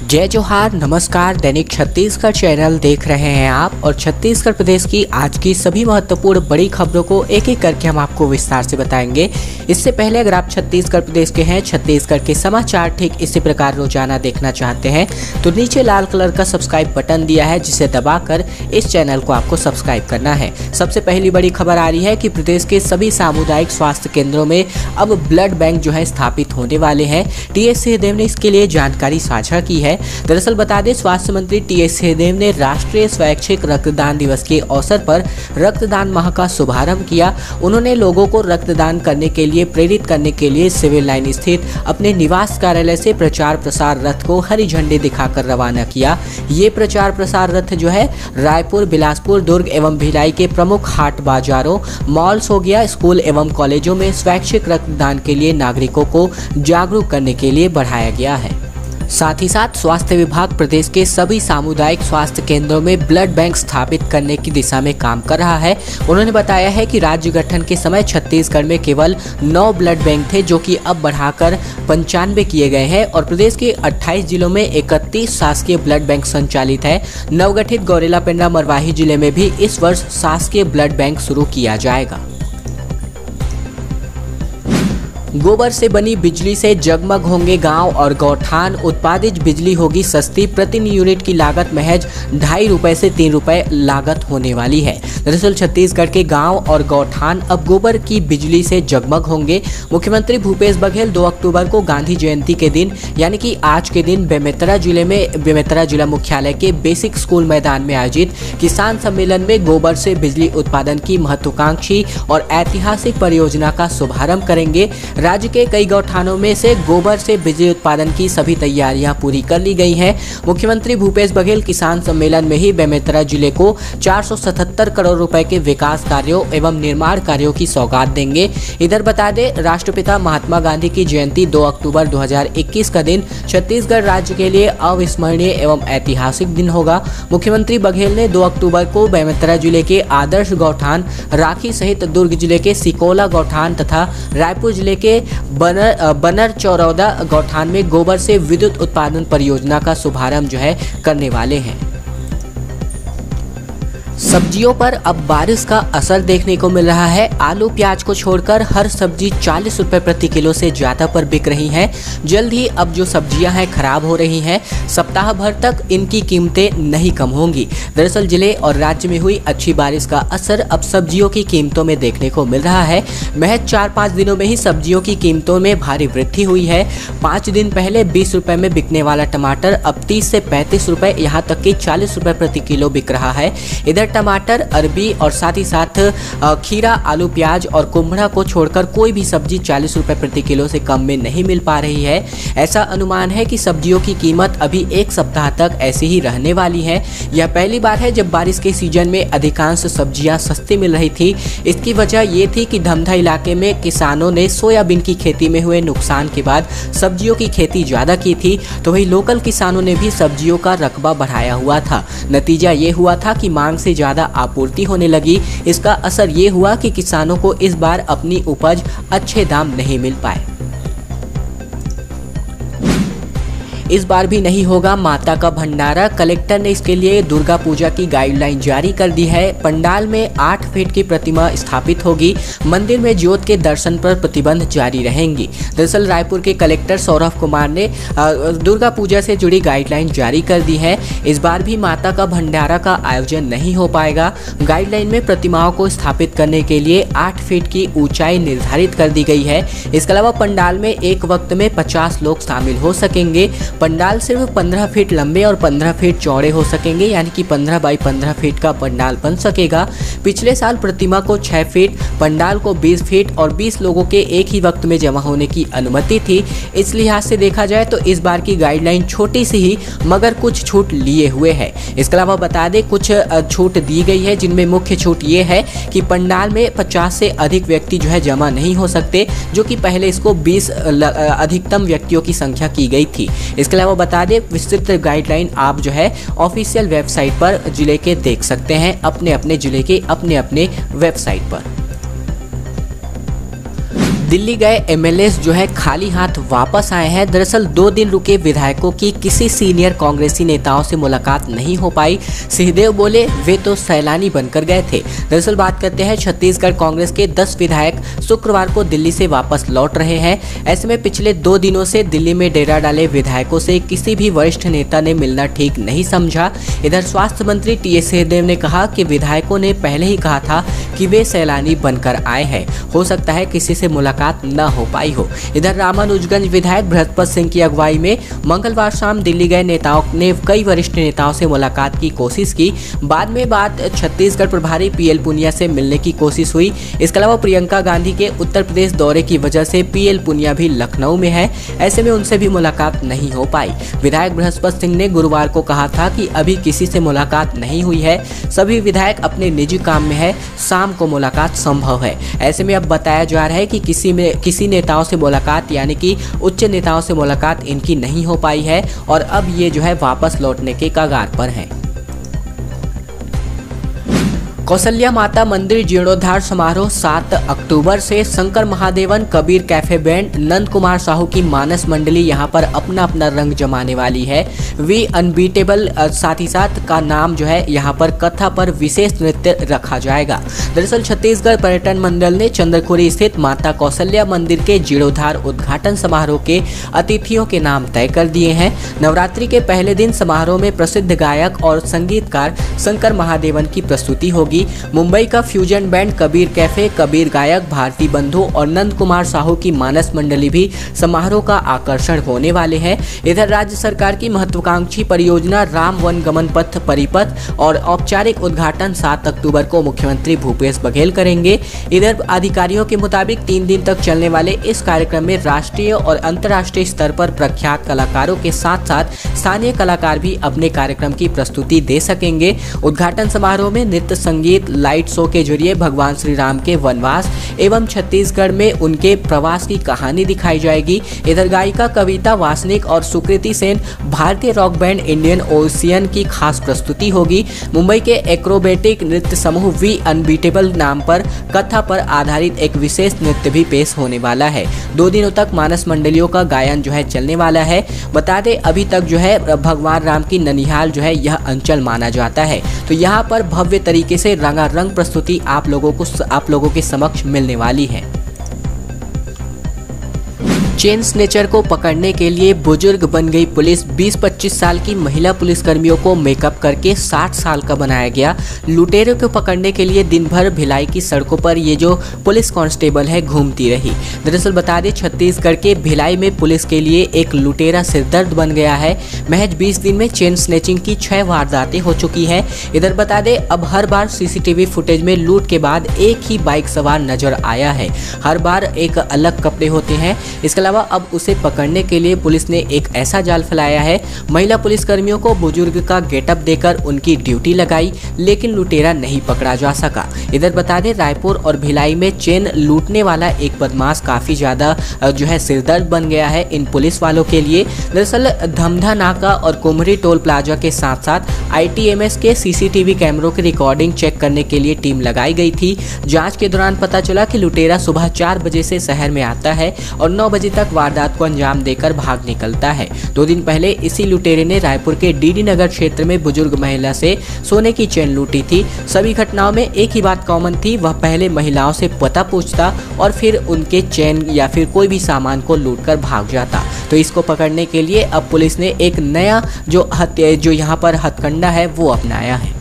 जय जोहार, नमस्कार। दैनिक छत्तीसगढ़ चैनल देख रहे हैं आप और छत्तीसगढ़ प्रदेश की आज की सभी महत्वपूर्ण बड़ी खबरों को एक एक करके हम आपको विस्तार से बताएंगे। इससे पहले अगर आप छत्तीसगढ़ प्रदेश के हैं, छत्तीसगढ़ के समाचार ठीक इसी प्रकार रोजाना देखना चाहते हैं तो नीचे लाल कलर का सब्सक्राइब बटन दिया है, जिसे दबाकर इस चैनल को आपको सब्सक्राइब करना है। सबसे पहली बड़ी खबर आ रही है कि प्रदेश के सभी सामुदायिक स्वास्थ्य केंद्रों में अब ब्लड बैंक जो है स्थापित होने वाले हैं। टीएस सिंहदेव ने इसके लिए जानकारी साझा की है। दरअसल बता दें, स्वास्थ्य मंत्री टीएस सिंहदेव ने राष्ट्रीय स्वैच्छिक रक्तदान दिवस के अवसर पर रक्तदान माह का शुभारंभ किया। उन्होंने लोगों को रक्तदान करने के लिए प्रेरित करने के लिए सिविल लाइन स्थित अपने निवास कार्यालय से प्रचार प्रसार रथ को हरी झंडी दिखाकर रवाना किया। ये प्रचार प्रसार रथ जो है रायपुर, बिलासपुर, दुर्ग एवं भिलाई के प्रमुख हाट बाजारों, मॉल्स हो गया, स्कूल एवं कॉलेजों में स्वैच्छिक रक्तदान के लिए नागरिकों को जागरूक करने के लिए बढ़ाया गया है। साथ ही साथ स्वास्थ्य विभाग प्रदेश के सभी सामुदायिक स्वास्थ्य केंद्रों में ब्लड बैंक स्थापित करने की दिशा में काम कर रहा है। उन्होंने बताया है कि राज्य गठन के समय छत्तीसगढ़ में केवल 9 ब्लड बैंक थे, जो कि अब बढ़ाकर 95 किए गए हैं और प्रदेश के 28 जिलों में 31 शासकीय ब्लड बैंक संचालित है। नवगठित गौरेला पेंड्रा मरवाही जिले में भी इस वर्ष शासकीय ब्लड बैंक शुरू किया जाएगा। गोबर से बनी बिजली से जगमग होंगे गांव और गौठान। उत्पादित बिजली होगी सस्ती। प्रति यूनिट की लागत महज 2.5 रुपए से 3 रुपए लागत होने वाली है। दरअसल छत्तीसगढ़ के गांव और गौठान अब गोबर की बिजली से जगमग होंगे। मुख्यमंत्री भूपेश बघेल 2 अक्टूबर को गांधी जयंती के दिन यानी कि आज के दिन बेमेतरा जिला मुख्यालय के बेसिक स्कूल मैदान में आयोजित किसान सम्मेलन में गोबर से बिजली उत्पादन की महत्वाकांक्षी और ऐतिहासिक परियोजना का शुभारंभ करेंगे। राज्य के कई गौठानों में से गोबर से बिजली उत्पादन की सभी तैयारियां पूरी कर ली गई हैं। मुख्यमंत्री भूपेश बघेल किसान सम्मेलन में ही बेमेतरा जिले को 477 करोड़ रुपए के विकास कार्यों एवं निर्माण कार्यों की सौगात देंगे। इधर बता दें, राष्ट्रपिता महात्मा गांधी की जयंती 2 अक्टूबर 2021 का दिन छत्तीसगढ़ राज्य के लिए अविस्मरणीय एवं ऐतिहासिक दिन होगा। मुख्यमंत्री बघेल ने 2 अक्टूबर को बेमेतरा जिले के आदर्श गौठान राखी सहित दुर्ग जिले के सिकोला गौठान तथा रायपुर जिले के बनर चौरौदा गौठान में गोबर से विद्युत उत्पादन परियोजना का शुभारंभ जो है करने वाले हैं। सब्जियों पर अब बारिश का असर देखने को मिल रहा है। आलू प्याज को छोड़कर हर सब्जी 40 रुपए प्रति किलो से ज्यादा पर बिक रही है। जल्द ही अब जो सब्जियां हैं खराब हो रही हैं। सप्ताह भर तक इनकी कीमतें नहीं कम होंगी। दरअसल जिले और राज्य में हुई अच्छी बारिश का असर अब सब्जियों की कीमतों में देखने को मिल रहा है। महज 4-5 दिनों में ही सब्जियों की कीमतों में भारी वृद्धि हुई है। 5 दिन पहले 20 रुपए में बिकने वाला टमाटर अब 30 से 35 रुपए, यहाँ तक कि 40 रुपए प्रति किलो बिक रहा है। इधर टमाटर, अरबी और साथ ही साथ खीरा, आलू, प्याज और कुम्हड़ा को छोड़कर कोई भी सब्जी 40 रुपए प्रति किलो से कम में नहीं मिल पा रही है। ऐसा अनुमान है कि सब्जियों की कीमत अभी 1 सप्ताह तक ऐसी ही रहने वाली है। यह पहली बार है जब बारिश के सीजन में अधिकांश सब्जियां सस्ती मिल रही थी। इसकी वजह ये थी कि धमधा इलाके में किसानों ने सोयाबीन की खेती में हुए नुकसान के बाद सब्जियों की खेती ज्यादा की थी, तो वही लोकल किसानों ने भी सब्जियों का रकबा बढ़ाया हुआ था। नतीजा ये हुआ था कि मांग से ज्यादा आपूर्ति होने लगी। इसका असर ये हुआ कि किसानों को इस बार अपनी उपज अच्छे दाम नहीं मिल पाए। इस बार भी नहीं होगा माता का भंडारा। कलेक्टर ने इसके लिए दुर्गा पूजा की गाइडलाइन जारी कर दी है। पंडाल में 8 फीट की प्रतिमा स्थापित होगी। मंदिर में ज्योत के दर्शन पर प्रतिबंध जारी रहेंगी। दरअसल रायपुर के कलेक्टर सौरभ कुमार ने दुर्गा पूजा से जुड़ी गाइडलाइन जारी कर दी है। इस बार भी माता का भंडारा का आयोजन नहीं हो पाएगा। गाइडलाइन में प्रतिमाओं को स्थापित करने के लिए 8 फीट की ऊंचाई निर्धारित कर दी गई है। इसके अलावा पंडाल में एक वक्त में 50 लोग शामिल हो सकेंगे। पंडाल सिर्फ 15 फीट लंबे और 15 फीट चौड़े हो सकेंगे, यानी कि 15 बाई 15 फीट का पंडाल बन सकेगा। पिछले साल प्रतिमा को 6 फीट, पंडाल को 20 फीट और 20 लोगों के एक ही वक्त में जमा होने की अनुमति थी। इस लिहाज से देखा जाए तो इस बार की गाइडलाइन छोटी सी ही मगर कुछ छूट लिए हुए है। इसके अलावा बता दें, कुछ छूट दी गई है, जिनमें मुख्य छूट ये है कि पंडाल में 50 से अधिक व्यक्ति जो है जमा नहीं हो सकते, जो कि पहले इसको 20 अधिकतम व्यक्तियों की संख्या की गई थी। इसके अलावा बता दें, विस्तृत गाइडलाइन आप जो है ऑफिशियल वेबसाइट पर जिले के देख सकते हैं, अपने अपने जिले के अपने अपने वेबसाइट पर। दिल्ली गए एमएलए जो है खाली हाथ वापस आए हैं। दरअसल 2 दिन रुके विधायकों की किसी सीनियर कांग्रेसी नेताओं से मुलाकात नहीं हो पाई। सिंहदेव बोले वे तो सैलानी बनकर गए थे। दरअसल बात करते हैं छत्तीसगढ़ कांग्रेस के 10 विधायक शुक्रवार को दिल्ली से वापस लौट रहे हैं। ऐसे में पिछले 2 दिनों से दिल्ली में डेरा डाले विधायकों से किसी भी वरिष्ठ नेता ने मिलना ठीक नहीं समझा। इधर स्वास्थ्य मंत्री टी.एस. सिंहदेव ने कहा कि विधायकों ने पहले ही कहा था कि वे सैलानी बनकर आए हैं, हो सकता है किसी से मुलाकात न हो पाई हो। इधर रामानुजगंज विधायक बृहस्पति सिंह की अगुवाई में मंगलवार शाम दिल्ली गए नेताओं ने कई वरिष्ठ नेताओं से मुलाकात की कोशिश की। बाद में बात छत्तीसगढ़ प्रभारी पीएल पुनिया से मिलने की कोशिश हुई। इसके अलावा प्रियंका गांधी के उत्तर प्रदेश दौरे की वजह से पीएल पुनिया भी लखनऊ में है, ऐसे में उनसे भी मुलाकात नहीं हो पाई। विधायक बृहस्पति सिंह ने गुरुवार को कहा था कि अभी किसी से मुलाकात नहीं हुई है, सभी विधायक अपने निजी काम में है, शाम को मुलाकात संभव है। ऐसे में अब बताया जा रहा है कि किसी नेताओं से मुलाकात यानी कि उच्च नेताओं से मुलाकात इनकी नहीं हो पाई है और अब ये जो है वापस लौटने के कगार पर हैं। कौशल्या माता मंदिर जीर्णोद्धार समारोह 7 अक्टूबर से शंकर महादेवन, कबीर कैफे बैंड, नंद कुमार साहू की मानस मंडली यहां पर अपना अपना रंग जमाने वाली है। वी अनबीटेबल साथ ही साथ का नाम जो है यहां पर कथा पर विशेष नृत्य रखा जाएगा। दरअसल छत्तीसगढ़ पर्यटन मंडल ने चंद्रखुरी स्थित माता कौशल्या मंदिर के जीर्णोद्धार उद्घाटन समारोह के अतिथियों के नाम तय कर दिए हैं। नवरात्रि के पहले दिन समारोह में प्रसिद्ध गायक और संगीतकार शंकर महादेवन की प्रस्तुति होगी। मुंबई का fusion band Kabir cafe, Kabir गायक भारती बंधु और नंद कुमार साहू की मानस मंडली भी समारोह का आकर्षण होने वाले हैं। इधर राज्य सरकार की महत्वाकांक्षी परियोजना राम वन गमन पथ परिपथ और औपचारिक उद्घाटन 7 अक्टूबर को मुख्यमंत्री भूपेश बघेल करेंगे। इधर अधिकारियों के मुताबिक 3 दिन तक चलने वाले इस कार्यक्रम में राष्ट्रीय और अंतर्राष्ट्रीय स्तर पर प्रख्यात कलाकारों के साथ साथ स्थानीय कलाकार भी अपने कार्यक्रम की प्रस्तुति दे सकेंगे। उद्घाटन समारोह में नृत्य, संगीत, लाइट शो के जरिए भगवान श्री राम के वनवास एवं छत्तीसगढ़ में उनके प्रवास की कहानी दिखाई जाएगी। इधर गायिका कविता वासनिक और सुकृति सेन, भारतीय रॉक बैंड इंडियन ओशियन की खास प्रस्तुति होगी। मुंबई के एक्रोबेटिक नृत्य समूह वी अनबीटेबल नाम पर कथा पर आधारित एक विशेष नृत्य भी पेश होने वाला है। 2 दिनों तक मानस मंडलियों का गायन जो है चलने वाला है। बता दें अभी तक जो है भगवान राम की ननिहाल जो है यह अंचल माना जाता है, तो यहाँ पर भव्य तरीके से रंगारंग प्रस्तुति आप लोगों के समक्ष मिलने वाली है। चेन स्नेचर को पकड़ने के लिए बुजुर्ग बन गई पुलिस। 20-25 साल की महिला पुलिसकर्मियों को मेकअप करके 60 साल का बनाया गया। लुटेरों को पकड़ने के लिए दिन भर भिलाई की सड़कों पर ये जो पुलिस कांस्टेबल है घूमती रही। दरअसल बता दें छत्तीसगढ़ के भिलाई में पुलिस के लिए एक लुटेरा सिरदर्द बन गया है। महज 20 दिन में चेन स्नेचिंग की 6 वारदातें हो चुकी हैं। इधर बता दें अब हर बार सीसीटीवी फुटेज में लूट के बाद एक ही बाइक सवार नजर आया है। हर बार एक अलग कपड़े होते हैं। इसके अलावा अब उसे पकड़ने के लिए पुलिस ने एक ऐसा जाल फैलाया है। महिला पुलिसकर्मियों को बुजुर्ग का गेटअप देकर उनकी ड्यूटी लगाई, लेकिन लुटेरा नहीं पकड़ा जा सका। इधर बता दें रायपुर और भिलाई में चेन लूटने वाला एक बदमाश काफी ज्यादा जो है सिरदर्द बन गया है इन पुलिस वालों के लिए। दरअसल धमधा नाका और कुमरी टोल प्लाजा के साथ साथ ITMS के सीसीटीवी कैमरों की रिकॉर्डिंग चेक करने के लिए टीम लगाई गई थी। जांच के दौरान पता चला कि लुटेरा सुबह 4 बजे से शहर में आता है और 9 बजे तक वारदात को अंजाम देकर भाग निकलता है। 2 दिन पहले इसी लुटेरे ने रायपुर के DD नगर क्षेत्र में बुजुर्ग महिला से सोने की चेन लूटी थी। सभी घटनाओं में एक ही बात कॉमन थी, वह पहले महिलाओं से पता पूछता और फिर उनके चेन या फिर कोई भी सामान को लूटकर भाग जाता। तो इसको पकड़ने के लिए अब पुलिस ने एक नया जो यहाँ पर हथकंडा है वो अपनाया है।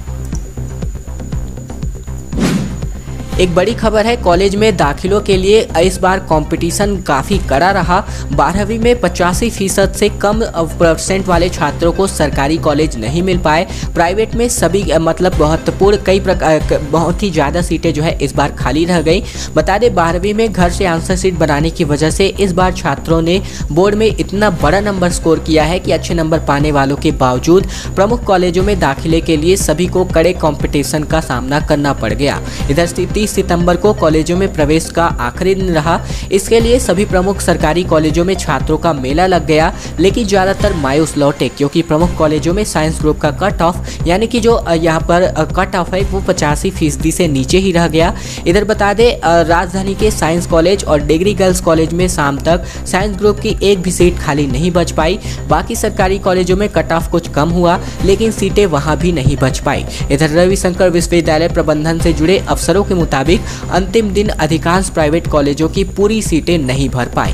एक बड़ी खबर है, कॉलेज में दाखिलों के लिए इस बार कंपटीशन काफ़ी कड़ा रहा। 12वीं में 85% से कम % वाले छात्रों को सरकारी कॉलेज नहीं मिल पाए। प्राइवेट में सभी मतलब बहुत ही ज़्यादा सीटें जो है इस बार खाली रह गई। बता दें 12वीं में घर से आंसर सीट बनाने की वजह से इस बार छात्रों ने बोर्ड में इतना बड़ा नंबर स्कोर किया है कि अच्छे नंबर पाने वालों के बावजूद प्रमुख कॉलेजों में दाखिले के लिए सभी को कड़े कंपटीशन का सामना करना पड़ गया। इधर 30 30 सितंबर को कॉलेजों में प्रवेश का आखिरी दिन रहा। इसके लिए सभी प्रमुख सरकारी कॉलेजों में छात्रों का मेला लग गया, लेकिन ज़्यादातर मायूस लौटे क्योंकि प्रमुख कॉलेजों में साइंस ग्रुप का कट ऑफ यानी कि जो यहाँ पर कट ऑफ है वो 85% से नीचे ही रह गया। इधर बता दें राजधानी के साइंस कॉलेज और डिग्री गर्ल्स कॉलेज में शाम तक साइंस ग्रुप की एक भी सीट खाली नहीं बच पाई। बाकी सरकारी कॉलेजों में कट ऑफ कुछ कम हुआ, लेकिन सीटें वहां भी नहीं बच पाई। इधर रविशंकर विश्वविद्यालय प्रबंधन से जुड़े अफसरों के मुताबिक अंतिम दिन अधिकांश प्राइवेट कॉलेजों की पूरी सीटें नहीं भर पाई।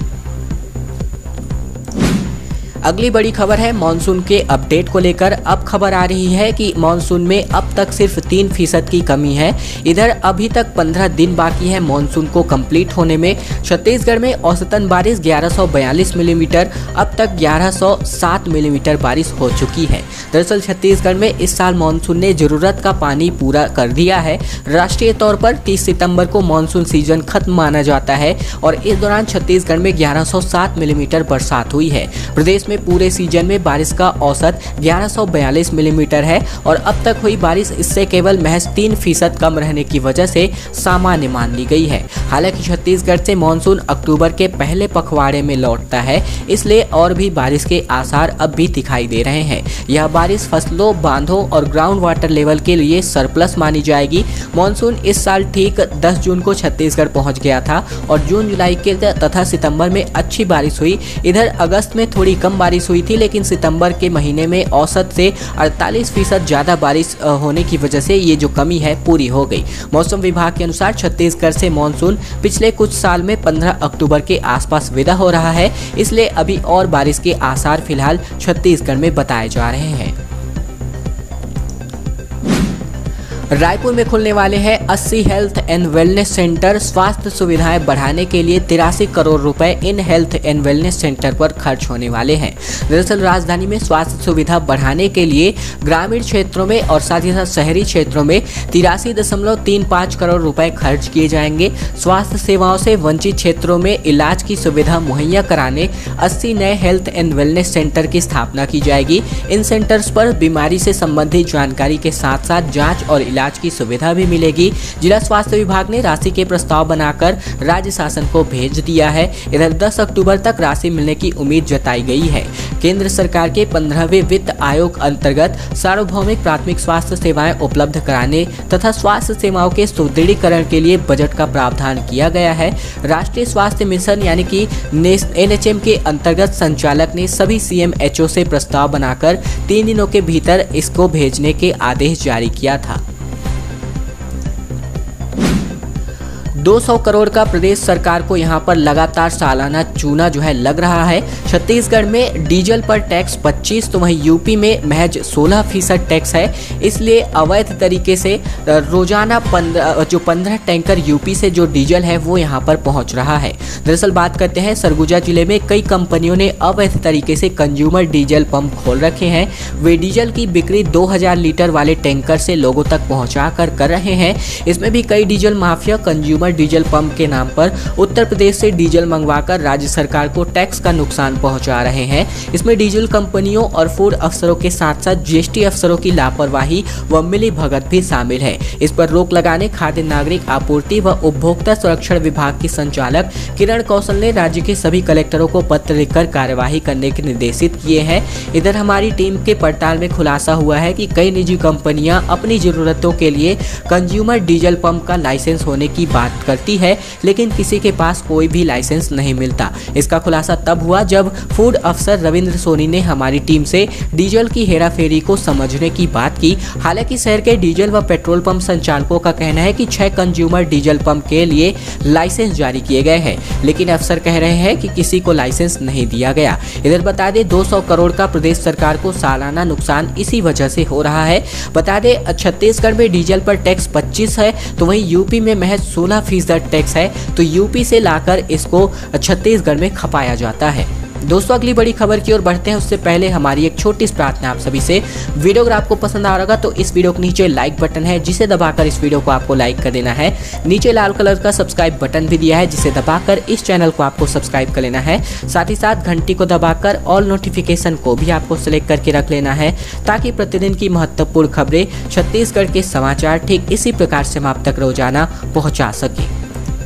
अगली बड़ी खबर है मानसून के अपडेट को लेकर। अब खबर आ रही है कि मानसून में अब तक सिर्फ 3% की कमी है। इधर अभी तक 15 दिन बाकी है मानसून को कंप्लीट होने में। छत्तीसगढ़ में औसतन बारिश 1142 मिलीमीटर, अब तक 1107 मिलीमीटर बारिश हो चुकी है। दरअसल छत्तीसगढ़ में इस साल मानसून ने जरूरत का पानी पूरा कर दिया है। राष्ट्रीय तौर पर 30 सितंबर को मानसून सीजन खत्म माना जाता है और इस दौरान छत्तीसगढ़ में 1107 मिलीमीटर बरसात हुई है। प्रदेश में पूरे सीजन में बारिश का औसत 1142 मिलीमीटर है और अब तक हुई बारिश इससे केवल महज 3% कम रहने की वजह से सामान्य मान ली गई है। हालांकि छत्तीसगढ़ से मानसून अक्टूबर के पहले पखवाड़े में लौटता है, इसलिए और भी बारिश के आसार अब भी दिखाई दे रहे हैं। यह बारिश फसलों, बांधों और ग्राउंड वाटर लेवल के लिए सरप्लस मानी जाएगी। मानसून इस साल ठीक 10 जून को छत्तीसगढ़ पहुंच गया था और जून, जुलाई के तथा सितंबर में अच्छी बारिश हुई। इधर अगस्त में थोड़ी कम बारिश हुई थी, लेकिन सितंबर के महीने में औसत से 48% ज्यादा बारिश होने की वजह से ये जो कमी है पूरी हो गई। मौसम विभाग के अनुसार छत्तीसगढ़ से मानसून पिछले कुछ साल में 15 अक्टूबर के आसपास विदा हो रहा है, इसलिए अभी और बारिश के आसार फिलहाल छत्तीसगढ़ में बताए जा रहे हैं। रायपुर में खुलने वाले हैं 80 हेल्थ एंड वेलनेस सेंटर। स्वास्थ्य सुविधाएं बढ़ाने के लिए 83 करोड़ रुपए इन हेल्थ एंड वेलनेस सेंटर पर खर्च होने वाले हैं। दरअसल राजधानी में स्वास्थ्य सुविधा बढ़ाने के लिए ग्रामीण क्षेत्रों में और साथ ही साथ शहरी क्षेत्रों में 83.35 करोड़ रुपए खर्च किए जाएंगे। स्वास्थ्य सेवाओं से वंचित क्षेत्रों में इलाज की सुविधा मुहैया कराने 80 नए हेल्थ एंड वेलनेस सेंटर की स्थापना की जाएगी। इन सेंटर्स पर बीमारी से संबंधित जानकारी के साथ साथ जाँच और इलाज की सुविधा भी मिलेगी। जिला स्वास्थ्य विभाग ने राशि के प्रस्ताव बनाकर राज्य शासन को भेज दिया है। इधर 10 अक्टूबर तक राशि मिलने की उम्मीद जताई गई है। केंद्र सरकार के 15वें वित्त आयोग अंतर्गत सार्वभौमिक प्राथमिक स्वास्थ्य सेवाएं उपलब्ध कराने तथा स्वास्थ्य सेवाओं के सुदृढ़ीकरण के लिए बजट का प्रावधान किया गया है। राष्ट्रीय स्वास्थ्य मिशन यानी कि NHM के अंतर्गत संचालक ने सभी CMHO से प्रस्ताव बनाकर 3 दिनों के भीतर इसको भेजने के आदेश जारी किया था। 200 करोड़ का प्रदेश सरकार को यहां पर लगातार सालाना चूना जो है लग रहा है। छत्तीसगढ़ में डीजल पर टैक्स 25 तो वहीं यूपी में महज 16% टैक्स है। इसलिए अवैध तरीके से रोजाना 15 टैंकर यूपी से जो डीजल है वो यहां पर पहुंच रहा है। दरअसल बात करते हैं सरगुजा जिले में कई कंपनियों ने अवैध तरीके से कंज्यूमर डीजल पंप खोल रखे हैं। वे डीजल की बिक्री 2000 लीटर वाले टैंकर से लोगों तक पहुँचा कर रहे हैं। इसमें भी कई diesel mafia consumer diesel pump के नाम पर उत्तर प्रदेश से डीजल मंगवाकर राज्य सरकार को टैक्स का नुकसान पहुंचा रहे हैं। इसमें डीजल कंपनियों और फूड अफसरों के साथ साथ GST अफसरों की लापरवाही व मिलीभगत भी शामिल है। इस पर रोक लगाने खाद्य नागरिक आपूर्ति व उपभोक्ता संरक्षण विभाग की संचालक किरण कौशल ने राज्य के सभी कलेक्टरों को पत्र लिखकर कार्यवाही करने के निर्देशित किए हैं। इधर हमारी टीम के पड़ताल में खुलासा हुआ है कि कई निजी कंपनियां अपनी जरूरतों के लिए कंज्यूमर डीजल पंप का लाइसेंस होने की बात करती है, लेकिन किसी के पास कोई भी लाइसेंस नहीं मिलता। इसका खुलासा तब हुआ जब फूड अफसर रविंद्र सोनी ने हमारी टीम से डीजल की हेराफेरी को समझने की बात की। हालांकि शहर के डीजल व पेट्रोल पंप संचालकों का कहना है कि 6 कंज्यूमर डीजल पंप के लिए लाइसेंस जारी किए गए हैं, लेकिन अफसर कह रहे हैं कि किसी को लाइसेंस नहीं दिया गया। इधर बता दें 200 करोड़ का प्रदेश सरकार को सालाना नुकसान इसी वजह से हो रहा है। बता दें छत्तीसगढ़ में डीजल पर टैक्स 25 है तो वहीं यूपी में महज 16% टैक्स है, तो यूपी से लाकर इसको छत्तीसगढ़ में खपाया जाता है। दोस्तों अगली बड़ी खबर की ओर बढ़ते हैं, उससे पहले हमारी एक छोटी सी प्रार्थना आप सभी से। वीडियो अगर आपको पसंद आ रहा होगा तो इस वीडियो के नीचे लाइक बटन है जिसे दबाकर इस वीडियो को आपको लाइक कर देना है। नीचे लाल कलर का सब्सक्राइब बटन भी दिया है जिसे दबाकर इस चैनल को आपको सब्सक्राइब कर लेना है। साथ ही साथ घंटी को दबाकर ऑल नोटिफिकेशन को भी आपको सिलेक्ट करके रख लेना है ताकि प्रतिदिन की महत्वपूर्ण खबरें, छत्तीसगढ़ के समाचार ठीक इसी प्रकार से हम आप तक रोजाना पहुंचा सके।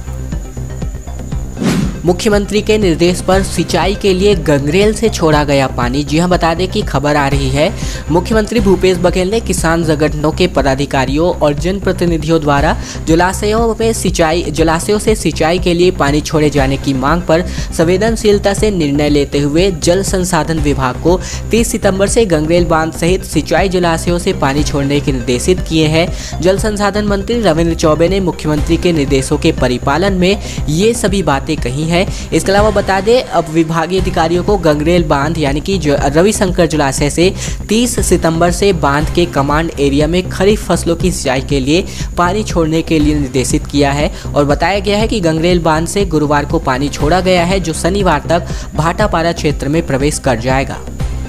मुख्यमंत्री के निर्देश पर सिंचाई के लिए गंगरेल से छोड़ा गया पानी। जी हां, बता दें कि खबर आ रही है, मुख्यमंत्री भूपेश बघेल ने किसान संगठनों के पदाधिकारियों और जनप्रतिनिधियों द्वारा जलाशयों से सिंचाई के लिए पानी छोड़े जाने की मांग पर संवेदनशीलता से निर्णय लेते हुए जल संसाधन विभाग को 30 सितंबर से गंगरेल बांध सहित सिंचाई जलाशयों से पानी छोड़ने के निर्देशित किए हैं। जल संसाधन मंत्री रविंद्र चौबे ने मुख्यमंत्री के निर्देशों के परिपालन में ये सभी बातें कही है। इसके अलावा बता दें, अब विभागीय अधिकारियों को गंगरेल बांध यानी कि रविशंकर जलाशय से 30 सितंबर से बांध के कमांड एरिया में खरीफ फसलों की सिंचाई के लिए पानी छोड़ने के लिए निर्देशित किया है और बताया गया है कि गंगरेल बांध से गुरुवार को पानी छोड़ा गया है जो शनिवार तक भाटापारा क्षेत्र में प्रवेश कर जाएगा।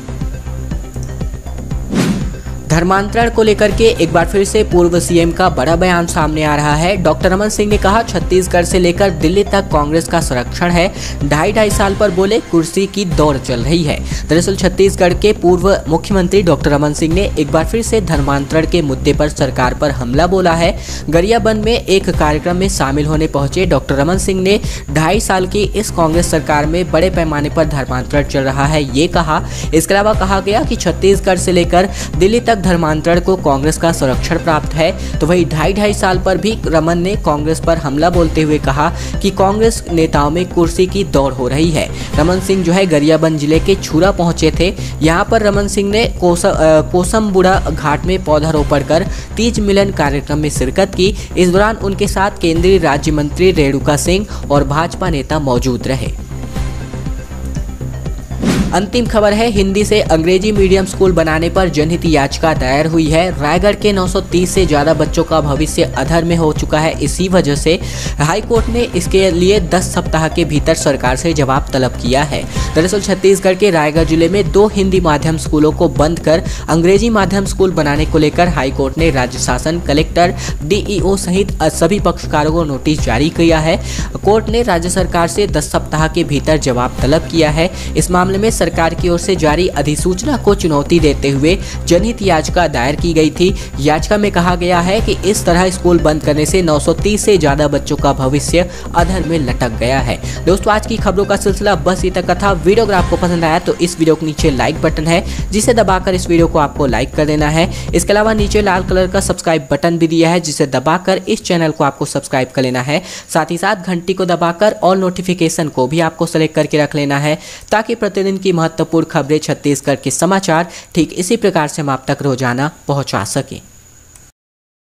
धर्मांतरण को लेकर के एक बार फिर से पूर्व सीएम का बड़ा बयान सामने आ रहा है। डॉक्टर रमन सिंह ने कहा, छत्तीसगढ़ से लेकर दिल्ली तक कांग्रेस का संरक्षण है। 2.5 साल पर बोले कुर्सी की दौड़ चल रही है। दरअसल छत्तीसगढ़ के पूर्व मुख्यमंत्री डॉक्टर रमन सिंह ने एक बार फिर से धर्मांतरण के मुद्दे पर सरकार पर हमला बोला है। गरियाबंद में एक कार्यक्रम में शामिल होने पहुंचे डॉक्टर रमन सिंह ने 2.5 साल की इस कांग्रेस सरकार में बड़े पैमाने पर धर्मांतरण चल रहा है ये कहा। इसके अलावा कहा गया कि छत्तीसगढ़ से लेकर दिल्ली तक धर्मांतरण को कांग्रेस का संरक्षण प्राप्त है। तो वही 2.5 साल पर भी रमन ने कांग्रेस पर हमला बोलते हुए कहा कि कांग्रेस नेताओं में कुर्सी की दौड़ हो रही है। रमन सिंह जो है गरियाबंद जिले के छुरा पहुंचे थे। यहां पर रमन सिंह ने कोसमबुड़ा घाट में पौधारोपण कर तीज मिलन कार्यक्रम में शिरकत की। इस दौरान उनके साथ केंद्रीय राज्य मंत्री रेणुका सिंह और भाजपा नेता मौजूद रहे। अंतिम खबर है, हिंदी से अंग्रेजी मीडियम स्कूल बनाने पर जनहित याचिका दायर हुई है। रायगढ़ के 930 से ज्यादा बच्चों का भविष्य अधर में हो चुका है। इसी वजह से हाई कोर्ट ने इसके लिए 10 सप्ताह के भीतर सरकार से जवाब तलब किया है। दरअसल छत्तीसगढ़ के रायगढ़ जिले में 2 हिंदी माध्यम स्कूलों को बंद कर अंग्रेजी माध्यम स्कूल बनाने को लेकर हाई कोर्ट ने राज्य शासन, कलेक्टर, डीईओ सहित सभी पक्षकारों को नोटिस जारी किया है। कोर्ट ने राज्य सरकार से 10 सप्ताह के भीतर जवाब तलब किया है। इस मामले में सरकार की ओर से जारी अधिसूचना को चुनौती देते हुए जनहित याचिका दायर की गई थी। याचिका में कहा गया है कि इस तरह स्कूल बंद करने से 930 से ज्यादा बच्चों का भविष्य अधर में लटक गया है। दोस्तों आज की खबरों का सिलसिला बस इतना तक था। वीडियो अगर आपको पसंद आया तो इस वीडियो के नीचे लाइक बटन है जिसे दबाकर इस वीडियो को आपको लाइक कर देना है। इसके अलावा नीचे लाल कलर का सब्सक्राइब बटन भी दिया है जिसे दबाकर इस चैनल को आपको सब्सक्राइब कर लेना है। साथ ही साथ घंटी को दबाकर ऑल नोटिफिकेशन को भी आपको सेलेक्ट करके रख लेना है ताकि प्रतिदिन की महत्वपूर्ण खबरें, छत्तीसगढ़ के समाचार ठीक इसी प्रकार से हम आप तक रोजाना पहुंचा सकें।